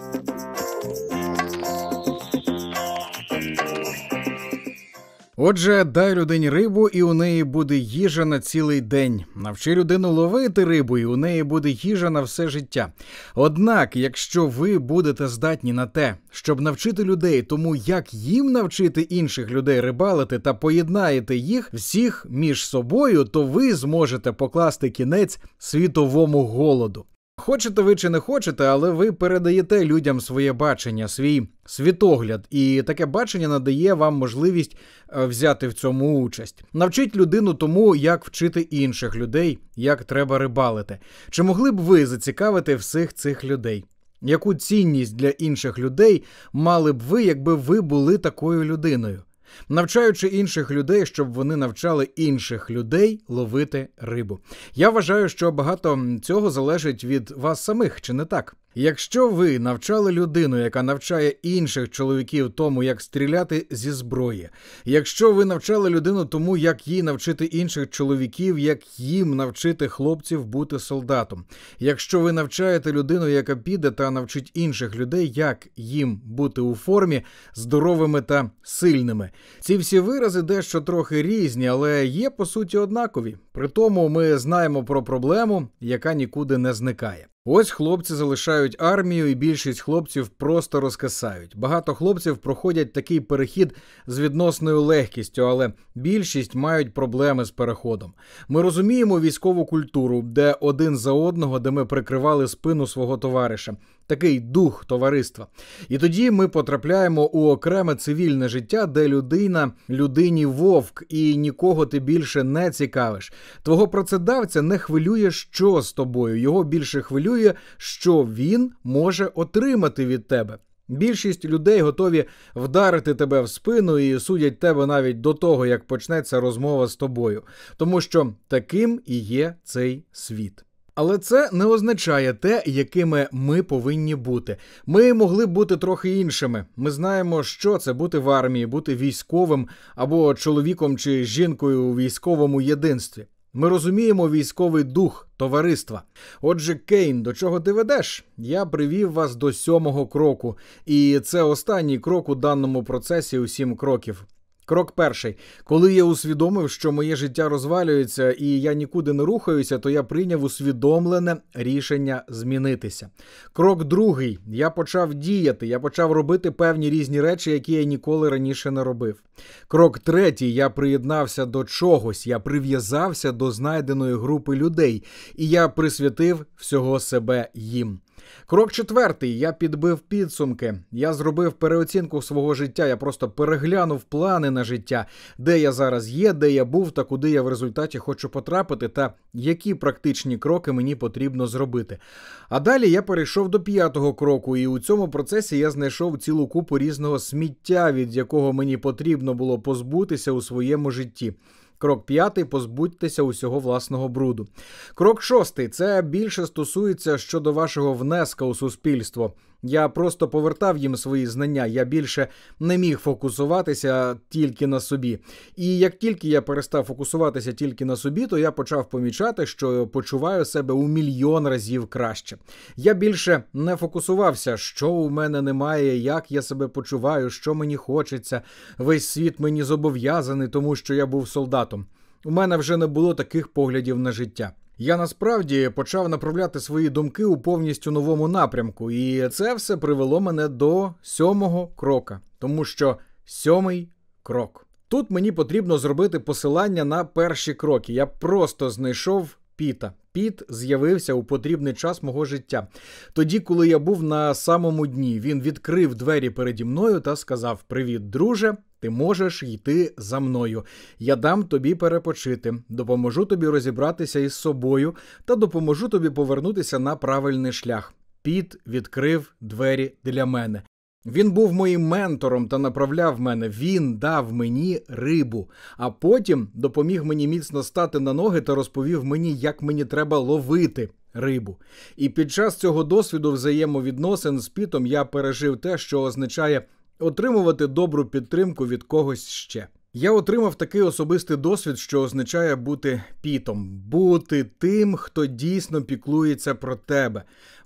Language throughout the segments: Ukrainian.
Отже, дай людині рибу, і у неї буде їжа на цілий день. Навчи людину ловити рибу, і у неї буде їжа на все життя. Однак, якщо ви будете здатні на те, щоб навчити людей тому, як їм навчити інших людей рибалити та поєднаєте їх всіх між собою, то ви зможете покласти кінець світовому голоду. Хочете ви чи не хочете, але ви передаєте людям своє бачення, свій світогляд, і таке бачення надає вам можливість взяти в цьому участь. Навчіть людину тому, як вчити інших людей, як треба рибалити. Чи могли б ви зацікавити всіх цих людей? Яку цінність для інших людей мали б ви, якби ви були такою людиною? Навчаючи інших людей, щоб вони навчали інших людей ловити рибу. Я вважаю, що багато цього залежить від вас самих, чи не так? Якщо ви навчали людину, яка навчає інших чоловіків тому, як стріляти зі зброї, якщо ви навчали людину тому, як їй навчити інших чоловіків, як їм навчити хлопців бути солдатом, якщо ви навчаєте людину, яка піде та навчить інших людей, як їм бути у формі, здоровими та сильними. Ці всі вирази дещо трохи різні, але є по суті однакові. Притому ми знаємо про проблему, яка нікуди не зникає. Ось хлопці залишають армію, і більшість хлопців просто розкисають. Багато хлопців проходять такий перехід з відносною легкістю, але більшість мають проблеми з переходом. Ми розуміємо військову культуру, де один за одного, де ми прикривали спину свого товариша. Такий дух товариства. І тоді ми потрапляємо у окреме цивільне життя, де людина людині вовк, і нікого ти більше не цікавиш. Твого працедавця не хвилює, що з тобою. Його більше хвилює, що він може отримати від тебе. Більшість людей готові вдарити тебе в спину і судять тебе навіть до того, як почнеться розмова з тобою. Тому що таким і є цей світ. Але це не означає те, якими ми повинні бути. Ми могли б бути трохи іншими. Ми знаємо, що це бути в армії, бути військовим або чоловіком чи жінкою у військовому єдинстві. Ми розуміємо військовий дух товариства. Отже, Кейн, до чого ти ведеш? Я привів вас до 7-го кроку. І це останній крок у даному процесі у 7 кроків. Крок перший. Коли я усвідомив, що моє життя розвалюється і я нікуди не рухаюся, то я прийняв усвідомлене рішення змінитися. Крок другий. Я почав діяти, я почав робити певні різні речі, які я ніколи раніше не робив. Крок третій. Я приєднався до чогось, я прив'язався до знайденої групи людей, і я присвятив всього себе їм. Крок четвертий. Я підбив підсумки. Я зробив переоцінку свого життя. Я просто переглянув плани на життя, де я зараз є, де я був та куди я в результаті хочу потрапити та які практичні кроки мені потрібно зробити. А далі я перейшов до 5-го кроку, і у цьому процесі я знайшов цілу купу різного сміття, від якого мені потрібно було позбутися у своєму житті. Крок 5. Позбудьтеся усього власного бруду. Крок 6. Це більше стосується щодо вашого внеска у суспільство. Я просто повертав їм свої знання, я більше не міг фокусуватися тільки на собі. І як тільки я перестав фокусуватися тільки на собі, то я почав помічати, що почуваю себе у мільйон разів краще. Я більше не фокусувався, що у мене немає, як я себе почуваю, що мені хочеться. Весь світ мені зобов'язаний, тому що я був солдатом. У мене вже не було таких поглядів на життя. Я насправді почав направляти свої думки у повністю новому напрямку, і це все привело мене до 7-го крока, тому що 7-й крок. Тут мені потрібно зробити посилання на перші кроки. Я просто знайшов Піта. Піт з'явився у потрібний час мого життя. Тоді, коли я був на самому дні, він відкрив двері переді мною та сказав: «Привіт, друже, ти можеш йти за мною. Я дам тобі перепочити, допоможу тобі розібратися із собою та допоможу тобі повернутися на правильний шлях». Піт відкрив двері для мене. Він був моїм ментором та направляв мене. Він дав мені рибу, а потім допоміг мені міцно стати на ноги та розповів мені, як мені треба ловити рибу. І під час цього досвіду взаємовідносин з Пітом я пережив те, що означає отримувати добру підтримку від когось ще. Я отримав такий особистий досвід, що означає бути Пітом, бути тим, хто дійсно піклується про тебе,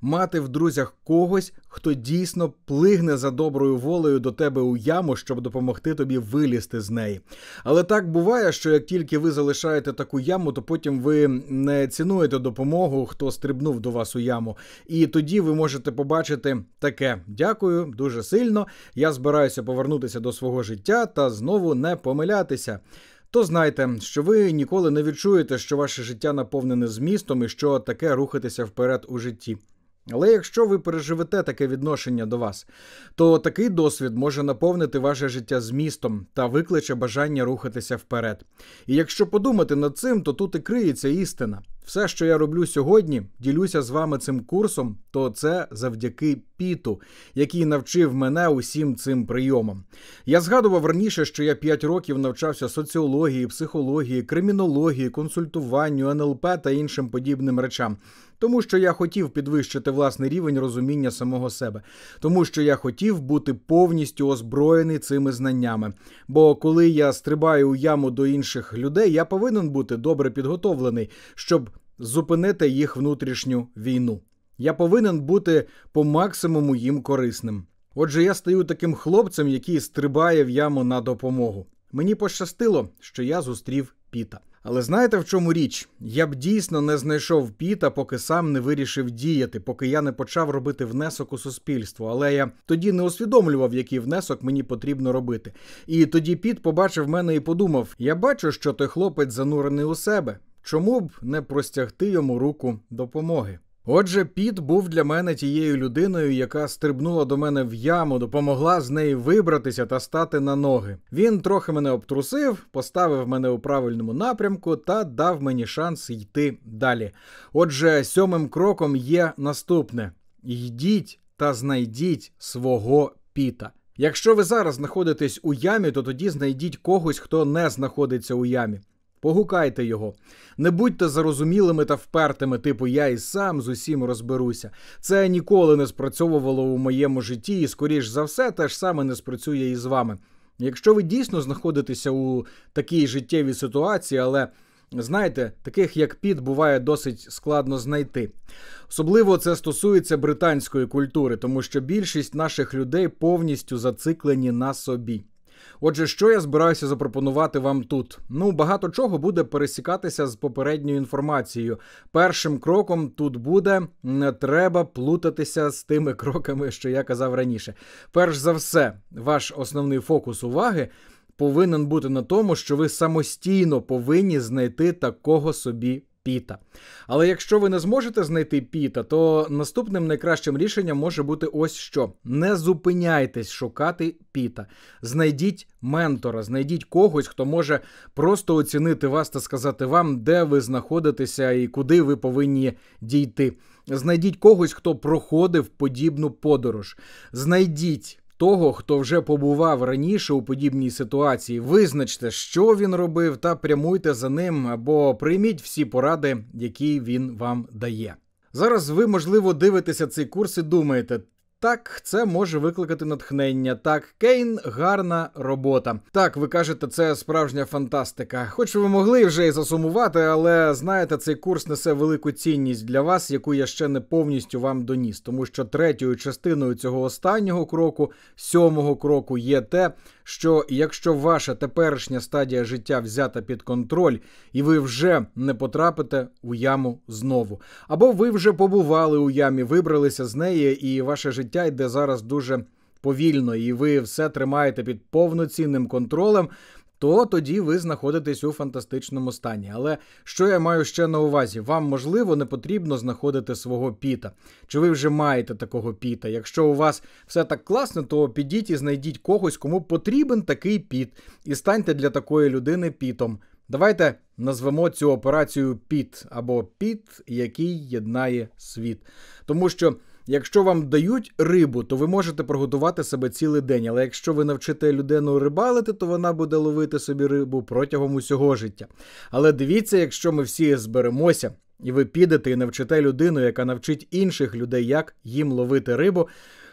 мати в друзях когось, хто дійсно плигне за доброю волею до тебе у яму, щоб допомогти тобі вилізти з неї. Але так буває, що як тільки ви залишаєте таку яму, то потім ви не цінуєте допомогу, хто стрибнув до вас у яму. І тоді ви можете побачити таке: дякую дуже сильно, я збираюся повернутися до свого життя та знову не помилятися. То знайте, що ви ніколи не відчуєте, що ваше життя наповнене змістом і що таке рухатися вперед у житті. Але якщо ви переживете таке відношення до вас, то такий досвід може наповнити ваше життя змістом та викличе бажання рухатися вперед. І якщо подумати над цим, то тут і криється істина. Все, що я роблю сьогодні, ділюся з вами цим курсом, то це завдяки Піту, який навчив мене усім цим прийомам. Я згадував раніше, що я 5 років навчався соціології, психології, кримінології, консультуванню, НЛП та іншим подібним речам. Тому що я хотів підвищити власний рівень розуміння самого себе. Тому що я хотів бути повністю озброєний цими знаннями. Бо коли я стрибаю у яму до інших людей, я повинен бути добре підготовлений, щоб зупинити їх внутрішню війну. Я повинен бути по максимуму їм корисним. Отже, я стаю таким хлопцем, який стрибає в яму на допомогу. Мені пощастило, що я зустрів Піта. Але знаєте, в чому річ? Я б дійсно не знайшов Піта, поки сам не вирішив діяти, поки я не почав робити внесок у суспільство. Але я тоді не усвідомлював, який внесок мені потрібно робити. І тоді Піт побачив мене і подумав: я бачу, що той хлопець занурений у себе. Чому б не простягти йому руку допомоги? Отже, Піт був для мене тією людиною, яка стрибнула до мене в яму, допомогла з неї вибратися та стати на ноги. Він трохи мене обтрусив, поставив мене у правильному напрямку та дав мені шанс йти далі. Отже, 7-м кроком є наступне: йдіть та знайдіть свого Піта. Якщо ви зараз знаходитесь у ямі, то тоді знайдіть когось, хто не знаходиться у ямі. Погукайте його. Не будьте зарозумілими та впертими, типу «я і сам з усім розберуся». Це ніколи не спрацьовувало у моєму житті і, скоріш за все, те ж саме не спрацює і з вами. Якщо ви дійсно знаходитеся у такій життєвій ситуації, але, знаєте, таких як Піт буває досить складно знайти. Особливо це стосується британської культури, тому що більшість наших людей повністю зациклені на собі. Отже, що я збираюся запропонувати вам тут? Багато чого буде пересікатися з попередньою інформацією. Першим кроком тут буде: не треба плутатися з тими кроками, що я казав раніше. Перш за все, ваш основний фокус уваги повинен бути на тому, що ви самостійно повинні знайти такого собі Піта. Але якщо ви не зможете знайти Піта, то наступним найкращим рішенням може бути ось що. Не зупиняйтесь шукати Піта. Знайдіть ментора, знайдіть когось, хто може просто оцінити вас та сказати вам, де ви знаходитеся і куди ви повинні дійти. Знайдіть когось, хто проходив подібну подорож. Знайдіть того, хто вже побував раніше у подібній ситуації. Визначте, що він робив, та прямуйте за ним, або прийміть всі поради, які він вам дає. Зараз ви, можливо, дивитеся цей курс і думаєте: так, це може викликати натхнення. Так, Кейн – гарна робота. Так, ви кажете, це справжня фантастика. Хоч ви могли вже і засумувати, але, знаєте, цей курс несе велику цінність для вас, яку я ще не повністю вам доніс. Тому що 3-ю частиною цього останнього кроку, 7-го кроку, є те, що якщо ваша теперішня стадія життя взята під контроль, і ви вже не потрапите у яму знову. Або ви вже побували у ямі, вибралися з неї, і ваше життя йде зараз дуже повільно, і ви все тримаєте під повноцінним контролем, то тоді ви знаходитесь у фантастичному стані. Але що я маю ще на увазі? Вам, можливо, не потрібно знаходити свого Піта. Чи ви вже маєте такого Піта? Якщо у вас все так класно, то підіть і знайдіть когось, кому потрібен такий Піт. І станьте для такої людини Пітом. Давайте назвемо цю операцію Піт, або Піт, який єднає світ. Тому що якщо вам дають рибу, то ви можете приготувати себе цілий день, але якщо ви навчите людину рибалити, то вона буде ловити собі рибу протягом усього життя. Але дивіться, якщо ми всі зберемося, і ви підете і навчите людину, яка навчить інших людей, як їм ловити рибу,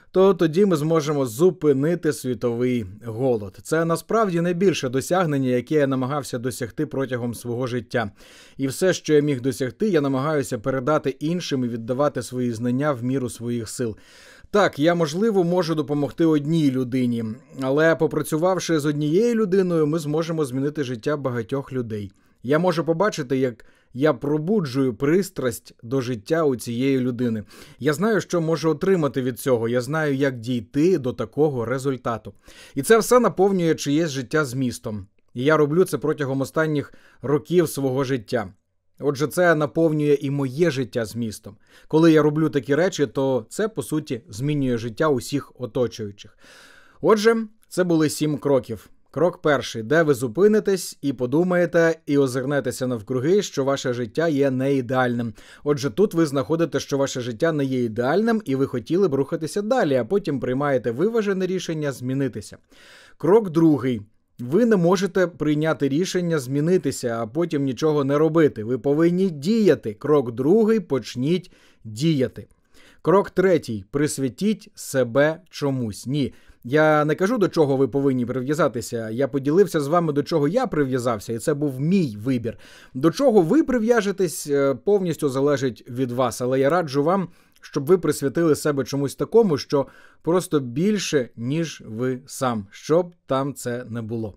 то тоді ми зможемо зупинити світовий голод. Це насправді найбільше досягнення, яке я намагався досягти протягом свого життя. І все, що я міг досягти, я намагаюся передати іншим і віддавати свої знання в міру своїх сил. Так, я, можливо, можу допомогти одній людині, але попрацювавши з однією людиною, ми зможемо змінити життя багатьох людей. Я можу побачити, як я пробуджую пристрасть до життя у цієї людини. Я знаю, що можу отримати від цього, я знаю, як дійти до такого результату. І це все наповнює чиєсь життя змістом. І я роблю це протягом останніх років свого життя. Отже, це наповнює і моє життя змістом. Коли я роблю такі речі, то це, по суті, змінює життя усіх оточуючих. Отже, це були 7 кроків. Крок перший, де ви зупинитесь і подумаєте, і озирнетеся навкруги, що ваше життя є не ідеальним. Отже, тут ви знаходите, що ваше життя не є ідеальним, і ви хотіли б рухатися далі, а потім приймаєте виважене рішення змінитися. Крок другий. Ви не можете прийняти рішення змінитися, а потім нічого не робити. Ви повинні діяти. Крок другий – почніть діяти. Крок третій – присвятіть себе чомусь. Ні, я не кажу, до чого ви повинні прив'язатися. Я поділився з вами, до чого я прив'язався, і це був мій вибір. До чого ви прив'яжетесь, повністю залежить від вас. Але я раджу вам, щоб ви присвятили себе чомусь такому, що просто більше, ніж ви сам, щоб там це не було.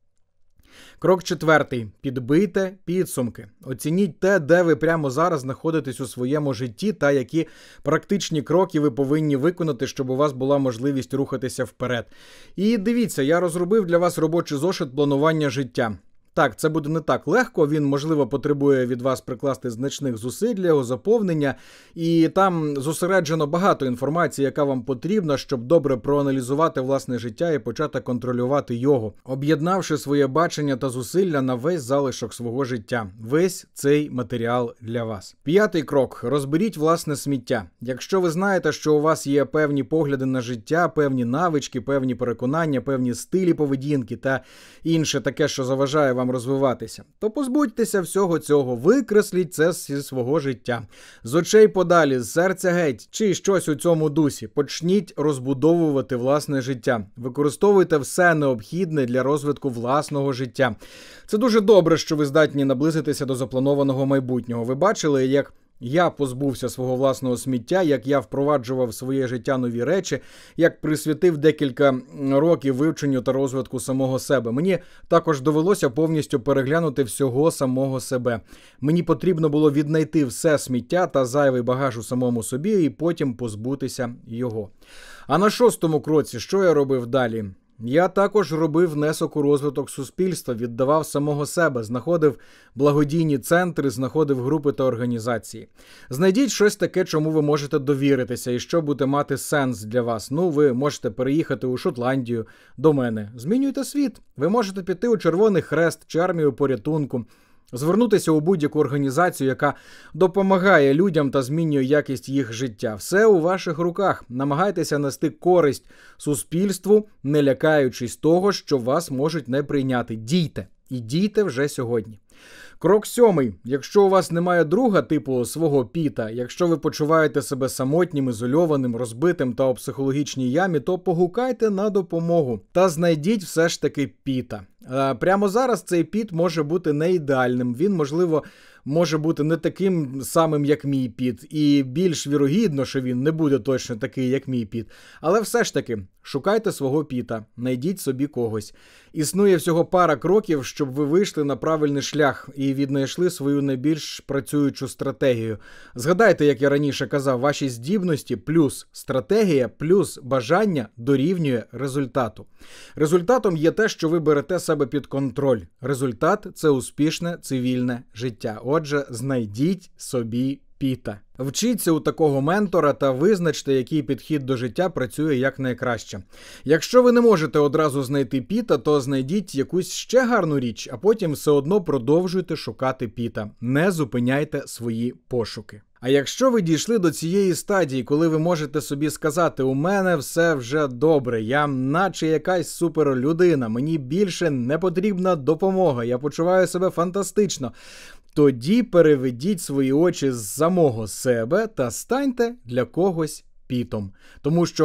Крок четвертий. Підбийте підсумки. Оцініть те, де ви прямо зараз знаходитесь у своєму житті та які практичні кроки ви повинні виконати, щоб у вас була можливість рухатися вперед. І дивіться, я розробив для вас робочий зошит планування життя. Так, це буде не так легко, він, можливо, потребує від вас прикласти значних зусиль для його заповнення, і там зосереджено багато інформації, яка вам потрібна, щоб добре проаналізувати власне життя і почати контролювати його, об'єднавши своє бачення та зусилля на весь залишок свого життя. Весь цей матеріал для вас. 5-й крок. Розберіть власне сміття. Якщо ви знаєте, що у вас є певні погляди на життя, певні навички, певні переконання, певні стилі поведінки та інше таке, що заважає вам розвиватися, то позбудьтеся всього цього, викресліть це зі свого життя. З очей подалі, з серця геть, чи щось у цьому дусі. Почніть розбудовувати власне життя. Використовуйте все необхідне для розвитку власного життя. Це дуже добре, що ви здатні наблизитися до запланованого майбутнього. Ви бачили, як я позбувся свого власного сміття, як я впроваджував в своє життя нові речі, як присвятив декілька років вивченню та розвитку самого себе. Мені також довелося повністю переглянути всього самого себе. Мені потрібно було віднайти все сміття та зайвий багаж у самому собі і потім позбутися його. А на 6-му кроці, що я робив далі? Я також робив внесок у розвиток суспільства, віддавав самого себе, знаходив благодійні центри, знаходив групи та організації. Знайдіть щось таке, чому ви можете довіритися і що буде мати сенс для вас. Ви можете переїхати у Шотландію до мене. Змінюйте світ. Ви можете піти у Червоний Хрест чи армію порятунку. Звернутися у будь-яку організацію, яка допомагає людям та змінює якість їх життя. Все у ваших руках. Намагайтеся нести користь суспільству, не лякаючись того, що вас можуть не прийняти. Дійте. І дійте вже сьогодні. Крок 7. Якщо у вас немає друга типу свого Піта, якщо ви почуваєте себе самотнім, ізольованим, розбитим та у психологічній ямі, то погукайте на допомогу та знайдіть все ж таки Піта. Прямо зараз цей Піт може бути не ідеальним, він, можливо, може бути не таким самим, як мій Піт, і більш вірогідно, що він не буде точно такий, як мій Піт. Але все ж таки, шукайте свого Піта, знайдіть собі когось. Існує всього пара кроків, щоб ви вийшли на правильний шлях і віднайшли свою найбільш працюючу стратегію. Згадайте, як я раніше казав, ваші здібності плюс стратегія плюс бажання дорівнює результату. Результатом є те, що ви берете себе під контроль. Результат – це успішне цивільне життя. Отже, знайдіть собі Піта. Вчіться у такого ментора та визначте, який підхід до життя працює якнайкраще. Якщо ви не можете одразу знайти Піта, то знайдіть якусь ще гарну річ, а потім все одно продовжуйте шукати Піта. Не зупиняйте свої пошуки. А якщо ви дійшли до цієї стадії, коли ви можете собі сказати, у мене все вже добре, я наче якась суперлюдина, мені більше не потрібна допомога, я почуваю себе фантастично, тоді переведіть свої очі з самого себе та станьте для когось Пітом. Тому що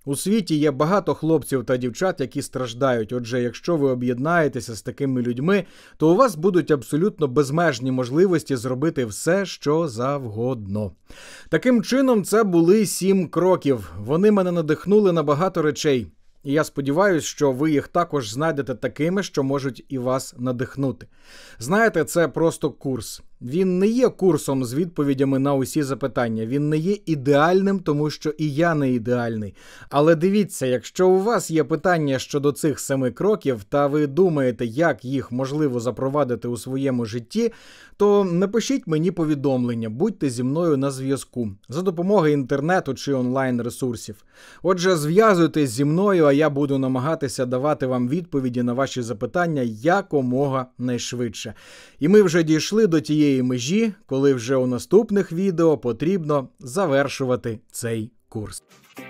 У світі є багато хлопців та дівчат, які страждають. Отже, якщо ви об'єднаєтеся з такими людьми, то у вас будуть абсолютно безмежні можливості зробити все, що завгодно. Таким чином, це були 7 кроків. Вони мене надихнули на багато речей. І я сподіваюся, що ви їх також знайдете такими, що можуть і вас надихнути. Знаєте, це просто курс. Він не є курсом з відповідями на усі запитання. Він не є ідеальним, тому що і я не ідеальний. Але дивіться, якщо у вас є питання щодо цих 7 кроків, та ви думаєте, як їх можливо запровадити у своєму житті, то напишіть мені повідомлення, будьте зі мною на зв'язку, за допомогою інтернету чи онлайн-ресурсів. Отже, зв'язуйтесь зі мною, а я буду намагатися давати вам відповіді на ваші запитання якомога найшвидше. І ми вже дійшли до тієї межі, коли вже у наступних відео потрібно завершувати цей курс.